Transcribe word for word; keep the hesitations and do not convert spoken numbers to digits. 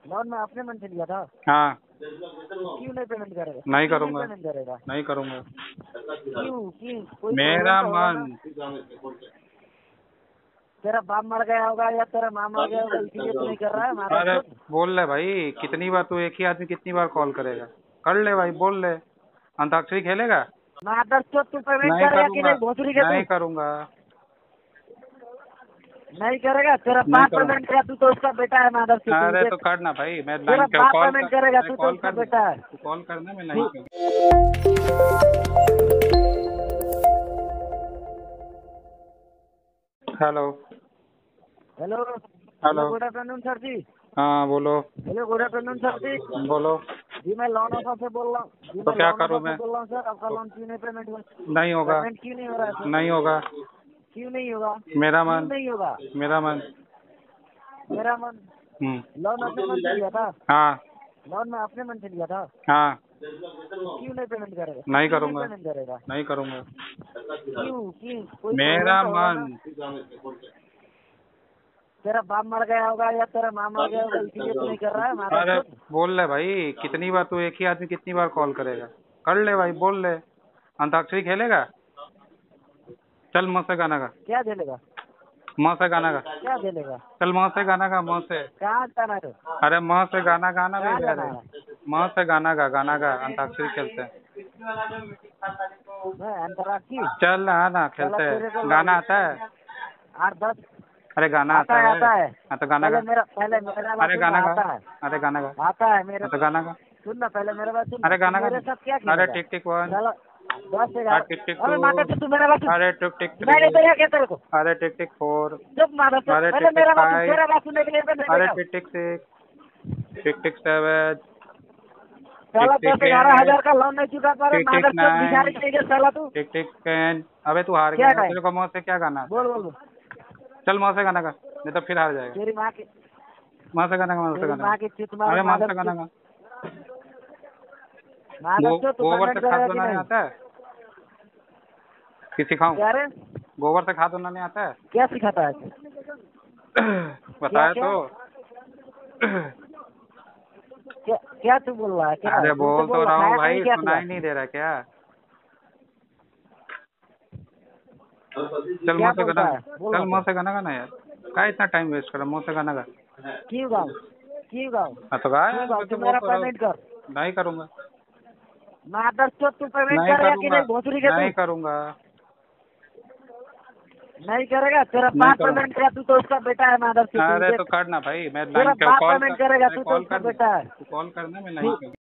Loan में आपने मन से लिया था। हाँ। क्यों नहीं पेमेंट करेगा? नहीं करूँगा, पेमेंट करेगा नहीं करूँगा। क्यों क्यों कोई मेरा प्रॉब्लम तो होगा ना? मन। तेरा बाप मर गया होगा या तेरा माँ मर गया होगा, इसीलिए तू नहीं कर रहा है माता अरे चोद। बोल ले भाई, कितनी बार तू एक ही आदमी कितनी बार कॉल करेगा? कर ले भाई, बोल ले। अंताक्षरी खेलेगा? माता चोद तू पेमेंट नहीं करेगा कि करूँगा, नहीं भोसड़ी के तू? नहीं करूँगा, नहीं करेगा? तेरा नहीं बाप करूँगा। पेमेंट करेगा, तू तो उसका बेटा है माधव चोद। अरे तो कर ना भाई, मैं तेरा लाइन पे बाप कॉल पेमेंट कर, करेगा, अरे तू तो कॉल उसका कर, बेटा है। तू कॉल करना, मैं लाइन पे। Hello hello hello. Good afternoon sir ji. हाँ बोलो। Hello good afternoon sir ji. बोलो। जी मैं लोन ऑफर से बोल रहा हूँ। जी तो मैं क्या लोन करूँ ऑफर से मैं? बोल रहा हूँ सर। आपका लोन क्यों नहीं पेमेंट हुआ? नहीं होगा, पेमेंट क्यों नहीं हो रहा है सर? नहीं होगा। क्यों नहीं होगा? मेरा क्यों मन, नहीं होगा? मेरा मन। मेरा मन। हम्म। लोन अपने मन से लिया था। हाँ लोन में अपने मन से लिया था। हाँ। क्यों नहीं पेमेंट करेगा? नहीं क्यों करूँगा, पेमेंट करेगा? नहीं करूँगा। क्यों क्यों कोई प्रॉब्लम मेरा तो होगा ना? मन। तेरा बाप मर गया होगा या तेरा माँ मर गया होगा, इसीलिए तू नहीं कर रहा है माता अरे चोद। बोल ले भाई, कितनी बार तू एक ही आदमी कितनी बार कॉल करेगा? कर ले भाई, बोल ले। अंताक्षरी खेलेगा? चल मुँह से गाना गा, क्या झेलेगा? मुँह से गाना गा। क्या झेलेगा? चल मुँह से गाना गा, मुँह से। कहाँ जाना है? अरे मुँह से गाना गाना भी कहाँ दे जाना रहे। है? मुँह से गाना गा, गाना गा, अंताक्षरी खेलते हैं। मैं अंतर्राष्ट्रीय। चल ना ना, चलो खेलते तेरे को हैं। गाना आता है? आठ दस अरे गाना आता आता है। है। आता है हाँ तो गाना पहले गा। मेरा पहले मेरा बात अरे सुन गाना ना। गा, आता है अरे गाना गा। आता है मेरे हाँ तो गाना गा। सुन ना पहले मेरा बात सुन ना। अरे तू गाना गा मेरे ना। साथ क्या अरे खेलेगा? Tick tick one. चलो दस अरे ग्यारह। टिक टिक अरे टू। माता तू मेरा बात सुन। अरे टिक टिक थ्री। मैं नहीं देगा क्या तेरे को? अरे टिक टिक फोर। चुप माता चुप। अरे पहले टिक टिक मेरा बात सुन। फाइव। तेरा बात सुनने के लिए मैं नहीं अरे देगा। Tick tick six. Tick tick seven. साला टिक दस टिक ग्यारह एट। हजार का लोन नहीं चुका पा रहे टिक टिक माता चुप नाइन। भिखारी नहीं है साला तू। Tick tick ten. अबे तू हार क्या गया, टाइम? तेरे को मुँह से क्या गाना आता है? बोल बोल बोल। चल मुँह से गाना गा, नहीं तो फिर हार जाएगा। तेरी माँ की मुँह से गाना गा, मुँह से तेरी गाना माँ गा। की चित मारो अरे मुँह माधव से गाना चुप। गा। माधव गो, चुप तू गोबर पेमेंट से खाद करेगा कि बनाने नहीं? आता है? कि सिखाऊं? क्या रे? गोबर से खाद बनाने आता है? क्या सिखाता है? बताया क्या तो। क्या क्या तू बोल रहा है? क्या अरे तू तो बोल तो बोल रहा रहा हूँ खाया नहीं भाई, क्या तू? सुनाई नहीं दे रहा क्या? चल क्या मुँह से बोलता गाना, है? बोल चल ना मुँह तो। से गाना गाना यार। क्या इतना टाइम वेस्ट कर रहा, मुँह से गाना गा। क्यों गाँव? क्यों गाँव? हाँ तो गा क्यों यार, गाँव? मैं तू तो बोल मेरा तो रहा हूँ। पेमेंट कर। नहीं करूँगा, माधव चुप तू पेमेंट नहीं करेगा कि करूँगा, नहीं भोसड़ी के तू? नहीं करूँगा, नहीं करेगा? तेरा नहीं बाप करूँगा। पेमेंट करेगा, तू तो उसका बेटा है माधव चुप। अरे तो कर ना भाई, मैं तेरा लाइन पे बाप कॉल कर, पेमेंट करेगा, अरे तू तो कॉल उसका कर, बेटा है। तू कॉल करना, मैं लाइन पे।